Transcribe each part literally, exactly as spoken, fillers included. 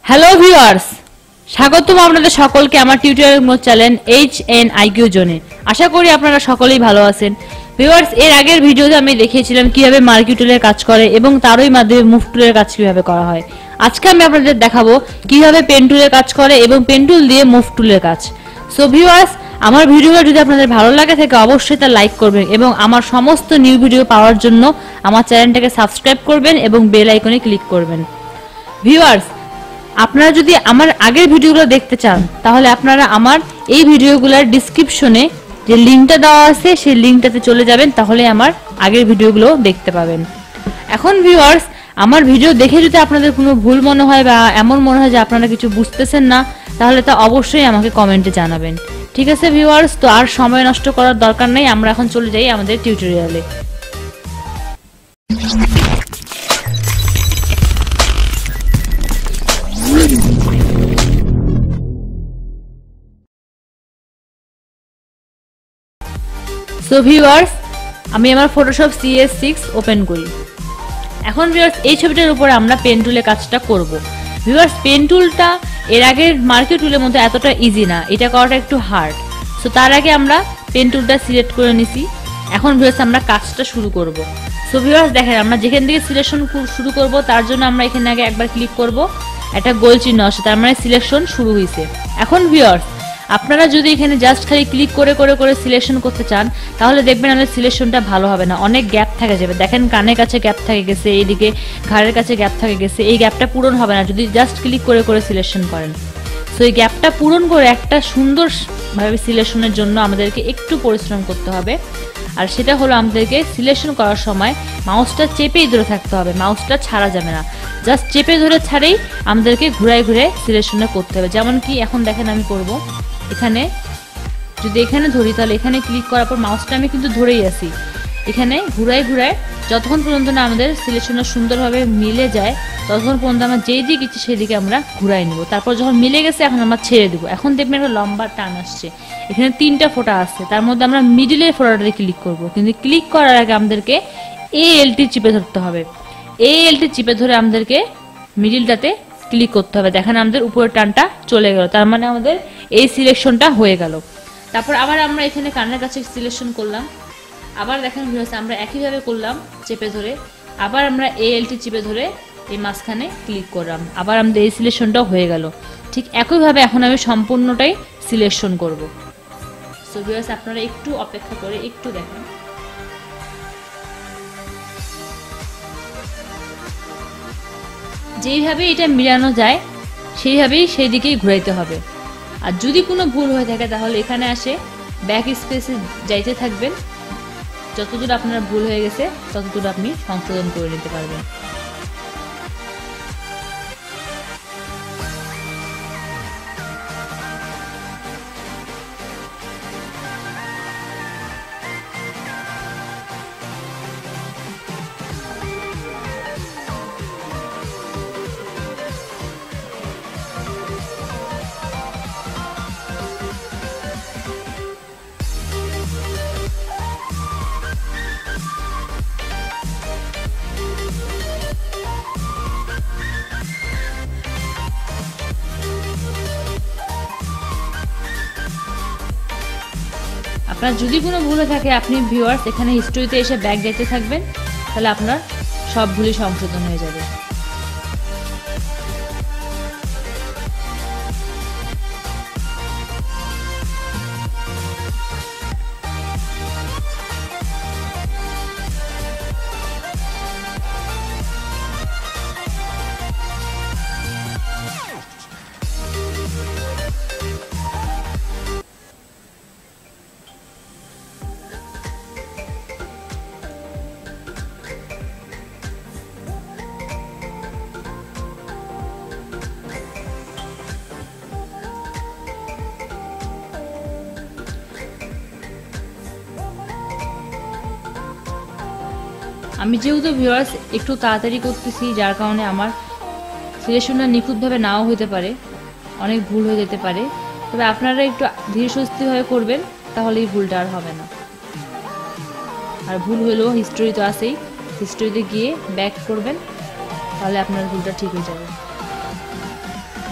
Hello viewers, স্বাগতম আপনাদের সকলকে আমার tutorial channel H N I Q জোনে। আশা করি আপনারা সকলেই ভালো আছেন। ভিউয়ার্স, এর আগের ভিডিওতে আমি দেখিয়েছিলাম কিভাবে মার্কি টুলের কাজ করে এবং তারই মাধ্যমে মুভ টুলের কাজ কিভাবে করা হয়। আজকে আমি আপনাদের দেখাবো কিভাবে পেন টুলের কাজ করে এবং পেন টুল দিয়ে মুভ টুলের কাজ। সো ভিউয়ার্স, আমার ভিডিওটা যদি আপনাদের ভালো লাগে থাকে অবশ্যই তা লাইক করবেন এবং আমার সমস্ত নিউ ভিডিও পাওয়ার জন্য আমার চ্যানেলটাকে সাবস্ক্রাইব করবেন এবং বেল আইকনে ক্লিক করবেন। ভিউয়ার্স, আপনারা যদি আমার আগের ভিডিওগুলো দেখতে চান তাহলে আপনারা আমার এই ভিডিওগুলোর ডেসক্রিপশনে যে লিংকটা দেওয়া আছে সেই লিংকটাতে চলে যাবেন, তাহলে আমার আগের ভিডিওগুলো দেখতে পাবেন। এখন ভিউয়ার্স, আমার ভিডিও দেখে যদি আপনাদের কোনো ভুল মনে হয় বা এমন মনে হয় যে আপনারা কিছু বুঝতেছেন না, তাহলে তা অবশ্যই আমাকে কমেন্টে জানাবেন। ঠিক আছে ভিউয়ার্স, তো আর সময় নষ্ট করার দরকার নেই, আমরা এখন চলে যাই আমাদের টিউটোরিয়ালে। সো ভিউয়ার্স, আমি আমার Photoshop C S six open করি। এখন ভিউয়ার্স, এই ছবিটার উপরে আমরা পেন টুলে কাজটা করব। ভিউয়ার্স, পেন টুলটা এর আগের মার্কি টুলের মধ্যে এতটা ইজি না, এটা করাটা একটু হার্ড। সো তার আগে আমরা পেন টুলটা সিলেক্ট করে নিছি। এখন ভিউয়ার্স, আমরা কাজটা শুরু করব। সো ভিউয়ার্স দেখেন, আমরা যেখান থেকে সিলেকশন শুরু করব তার জন্য আমরা এখানে আগে একবার ক্লিক করব, একটা গোল চিহ্ন আসে, তার মানে সিলেকশন শুরু হয়েছে। এখন ভিউয়ার্স, আপনারা যদি এখানে জাস্ট খালি ক্লিক করে করে করে সিলেকশন করতে চান তাহলে দেখবেন আমাদের সিলেকশনটা ভালো হবে না, অনেক গ্যাপ থেকে যাবে। দেখেন, কানের কাছে গ্যাপ থেকে গেছে, এইদিকে ঘাড়ের কাছে গ্যাপ থেকে গেছে, এই গ্যাপটা পূরণ হবে না যদি জাস্ট ক্লিক করে করে সিলেকশন করেন। সো এই গ্যাপটা পূরণ করে একটা সুন্দরভাবে সিলেকশনের জন্য আমাদেরকে একটু পরিশ্রম করতে হবে, আর সেটা হলো আমাদেরকে সিলেকশন করার সময় মাউসটা চেপেই ধরে থাকতে হবে, মাউসটা ছাড়া যাবে না। জাস্ট চেপে ধরে ছাড়েই আমাদেরকে ঘুরাই ঘুরে সিলেকশনে করতে হবে। যেমন কি এখন দেখেন আমি করব, এখানে যদি এখানে ধরি তাহলে এখানে ক্লিক করার পর মাউসটা আমি কিন্তু ধরেই আছি, এখানে ঘুরাই ঘুরায় যতক্ষণ পর্যন্ত না আমাদের সিলেকশনটা সুন্দরভাবে মিলে যায় ততক্ষণ পর্যন্ত আমরা যেই দিক ইচ্ছে সেই দিকে আমরা ঘুরাই নেব। তারপর যখন মিলে গেছে এখন আমরা ছেড়ে দেবো। এখন দেখবেন একটা লম্বা টান আসছে, এখানে তিনটা ফোঁটা আসছে, তার মধ্যে আমরা মিডিলের ফোঁটাটাতে ক্লিক করব। কিন্তু ক্লিক করার আগে আমাদেরকে এ এলটি চিপে ধরতে হবে। এ এলটি চিপে ধরে আমাদেরকে মিডিলটাতে ক্লিক করতে হবে। দেখেন আমাদের উপরের টানটা চলে গেল, তার মানে আমাদের এই সিলেকশনটা হয়ে গেল। তারপর আবার আমরা এখানে কানের কাছে সিলেকশন করলাম, আবার দেখেন আমরা একইভাবে করলাম চেপে ধরে, আবার আমরা এ এলটি চিপে ধরে এই মাঝখানে ক্লিক করলাম, আবার আমাদের এই সিলেকশনটাও হয়ে গেল। ঠিক একইভাবে এখন আমি সম্পূর্ণটাই সিলেকশন করব। সো ভিউয়ার্স, আপনারা একটু অপেক্ষা করে একটু দেখেন। যেইভাবে এটা মিলানো যায় সেইভাবেই সেই দিকেই ঘুরাইতে হবে। আর যদি কোনো ভুল হয়ে থাকে তাহলে এখানে আসে ব্যাক স্পেসে যাইতে থাকবেন, যতদূর আপনার ভুল হয়ে গেছে ততদূর আপনি সংশোধন করে নিতে পারবেন। আপনার যদি কোনো ভুলে থাকে আপনি ভিউয়ার্স এখানে হিস্ট্রিতে এসে ব্যাক যেতে থাকবেন, তাহলে আপনার সব ভুলই সংশোধন হয়ে যাবে। আমি যেহেতু ভিউয়ার্স একটু তাড়াতাড়ি করতেছি, যার কারণে আমার সিলেকশনটা নিখুঁতভাবে নাও হতে পারে, অনেক ভুল হয়ে যেতে পারে। তবে আপনারা একটু ধীরে সুস্থভাবে করবেন, তাহলে এই ভুলটা আর হবে না। আর ভুল হলেও হিস্টোরি তো আছেই, হিস্টোরিতে গিয়ে ব্যাক করবেন, তাহলে আপনার ভুলটা ঠিক হয়ে যাবে।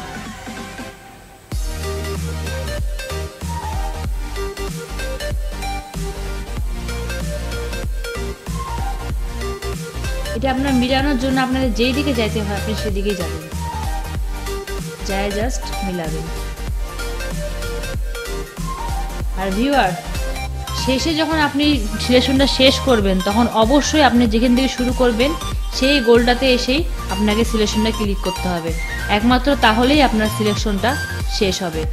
এটা আপনার মিলানোর জন্য আপনাদের যেই দিকে যাইতে হয় আপনি সেদিকেই যাবেন, যায় জাস্ট মিলাবেন। আর ভিউয়ার শেষে যখন আপনি সিলেকশনটা শেষ করবেন তখন অবশ্যই আপনি যেখান থেকে শুরু করবেন সেই গোলটাতে এসেই আপনাকে সিলেকশনটা ক্লিক করতে হবে, একমাত্র তাহলেই আপনার সিলেকশনটা শেষ হবে।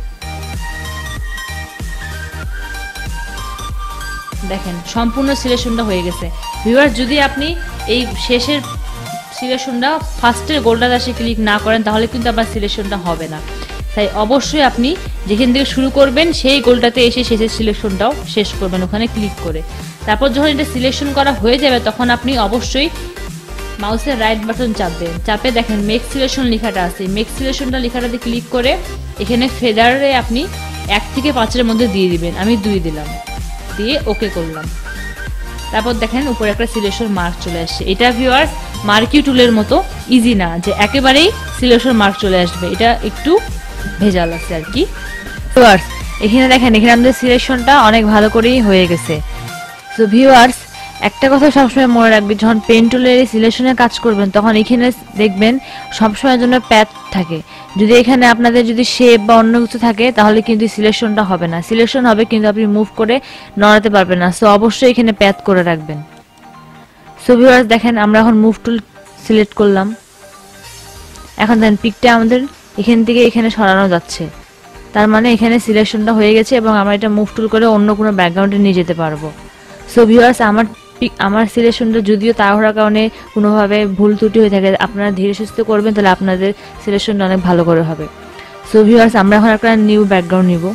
দেখেন সম্পূর্ণ সিলেকশনটা হয়ে গেছে। ভিউয়ার যদি আপনি এই শেষের সিলেকশনটা ফার্স্টের গোলটাতে এসে ক্লিক না করেন তাহলে কিন্তু আপনার সিলেকশনটা হবে না, তাই অবশ্যই আপনি যেখান থেকে শুরু করবেন সেই গোলটাতে এসে শেষের সিলেকশনটাও শেষ করবেন ওখানে ক্লিক করে। তারপর যখন এটা সিলেকশন করা হয়ে যাবে তখন আপনি অবশ্যই মাউসের রাইট বাটন চাপবেন, চাপে দেখেন মেক সিলেকশন লেখাটা আছে, মেক সিলেকশনটা লেখাটাতে ক্লিক করে এখানে ফেদারে আপনি এক থেকে পাঁচের মধ্যে দিয়ে দিবেন, আমি দুই দিলাম, দিয়ে ওকে করলাম। তারপর দেখেন উপরে একটা সিলেকশন মার্ক চলে আসছে। এটা ভিউয়ার্স মার্কি টুলের মতো ইজি না যে একেবারেই সিলেকশন মার্ক চলে আসবে, এটা একটু ভেজাল আছে আর কি। ভিউয়ার্স এখানে দেখেন এখানে আমাদের সিলেকশনটা অনেক ভালো করেই হয়ে গেছে। তো ভিউয়ার্স একটা কথা সবসময় মনে রাখবেন, যখন পেন টুলের সিলেকশনের কাজ করবেন তখন এখানে দেখবেন সবসময়ের জন্য প্যাথ থাকে, যদি এখানে আপনাদের যদি শেপ বা অন্য কিছু থাকে তাহলে কিন্তু সিলেকশনটা হবে না, সিলেকশন হবে কিন্তু আপনি মুভ করে নড়াতে পারবেন না। সো অবশ্যই এখানে প্যাথ করে রাখবেন। সো ভিউয়ার্স দেখেন আমরা এখন মুভ টুল সিলেক্ট করলাম, এখন দেখেন পিকটা আমাদের এখান থেকে এখানে সরানো যাচ্ছে, তার মানে এখানে সিলেকশনটা হয়ে গেছে এবং আমরা এটা মুভ টুল করে অন্য কোনো ব্যাকগ্রাউন্ডে নিয়ে যেতে পারবো। সো ভিউয়ার্স আমার আমার সিলেকশনটা যদিও তাড়াহুড়ার কারণে কোনোভাবে ভুল ত্রুটি হয়ে থাকে, আপনারা ধীরে সুস্থে করবেন তাহলে আপনাদের সিলেকশনটা অনেক ভালো করে হবে। সো ভিউয়ার্স আমরা এখন একটা নিউ ব্যাকগ্রাউন্ড নিব।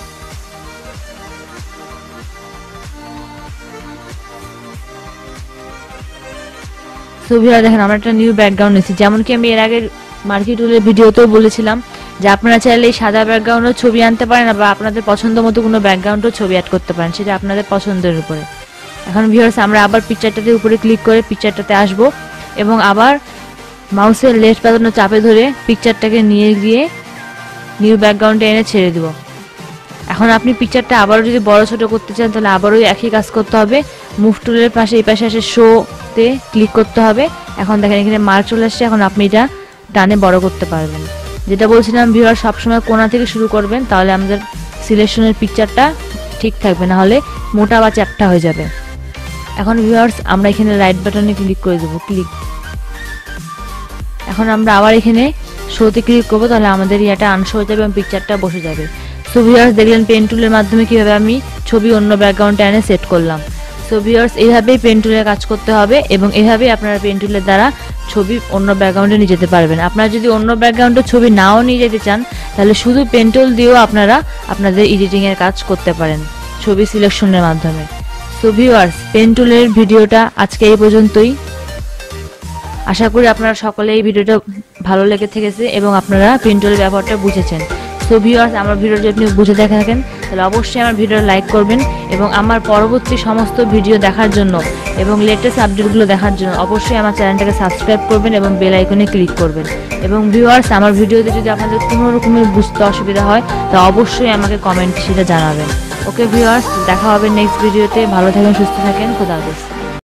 সো ভিউয়ার্স দেখেন আমরা একটা নিউ ব্যাকগ্রাউন্ড নিয়েছি, যেমন কি আমি এর আগে মার্কি টুলের ভিডিওতেও বলেছিলাম যে আপনারা চাইলে এই সাদা ব্যাকগ্রাউন্ডও ছবি আনতে পারেন বা আপনাদের পছন্দ মতো কোনো ব্যাকগ্রাউন্ডও ছবি অ্যাড করতে পারেন, সেটা আপনাদের পছন্দের উপরে। এখন ভিউয়ার্স আমরা আবার পিকচারটাতে উপরে ক্লিক করে পিকচারটাতে আসব এবং আবার মাউসের লেফট বাটন চাপে ধরে পিকচারটাকে নিয়ে গিয়ে নিউ ব্যাকগ্রাউন্ডে এনে ছেড়ে দেব। এখন আপনি পিকচারটা আবারও যদি বড় ছোট করতে চান তাহলে আবারও একই কাজ করতে হবে, মুভ টুলের পাশে এই পাশে এসে শোতে ক্লিক করতে হবে। এখন দেখেন এখানে মার্ক চলে আসছে, এখন আপনি এটা টানে বড় করতে পারবেন। যেটা বলছিলাম ভিউয়ার সবসময় কোণা থেকে শুরু করবেন তাহলে আমাদের সিলেকশনের পিকচারটা ঠিক থাকবে, না হলে মোটা বা চ্যাপ্টা হয়ে যাবে। এখন ভিউয়ার্স আমরা এখানে রাইট বাটনে ক্লিক করে দেবো, ক্লিক। এখন আমরা আবার এখানে শোতে ক্লিক করবো, তাহলে আমাদের ইয়াটা আনশো হয়ে যাবে এবং পিকচারটা বসে যাবে। সো ভিউয়ার্স দেখলেন পেন টুলের মাধ্যমে কিভাবে আমি ছবি অন্য ব্যাকগ্রাউন্ডে এনে সেট করলাম। সো ভিউয়ার্স এইভাবেই পেন টুলের কাজ করতে হবে এবং এইভাবেই আপনারা পেন টুলের দ্বারা ছবি অন্য ব্যাকগ্রাউন্ডে নিয়ে যেতে পারবেন। আপনারা যদি অন্য ব্যাকগ্রাউন্ডে ছবি নাও নিয়ে যেতে চান তাহলে শুধু পেন টুল দিয়েও আপনারা আপনাদের এডিটিংয়ের কাজ করতে পারেন ছবি সিলেকশনের মাধ্যমে। সো ভিউয়ার্স পেন টুলের ভিডিওটা আজকে এই পর্যন্তই, আশা করি আপনারা সকলে এই ভিডিওটা ভালো লেগে থেকেছে এবং আপনারা পেন টুলের ব্যবহারটা বুঝেছেন। সো ভিউয়ার্স আমার ভিডিও যদি আপনি বুঝে দেখে থাকেন তাহলে অবশ্যই আমার ভিডিওটা লাইক করবেন এবং আমার পরবর্তী সমস্ত ভিডিও দেখার জন্য এবং লেটেস্ট আপডেটগুলো দেখার জন্য অবশ্যই আমার চ্যানেলটাকে সাবস্ক্রাইব করবেন এবং বেল আইকনে ক্লিক করবেন। এবং ভিউয়ার্স আমার ভিডিওতে যদি আপনাদের কোনো রকমের বুঝতে অসুবিধা হয় তা অবশ্যই আমাকে কমেন্ট সেটা জানাবেন। ওকে ভিউয়ার্স দেখা হবে নেক্সট ভিডিওতে, ভালো থাকেন সুস্থ থাকেন, খোদা হাফেজ।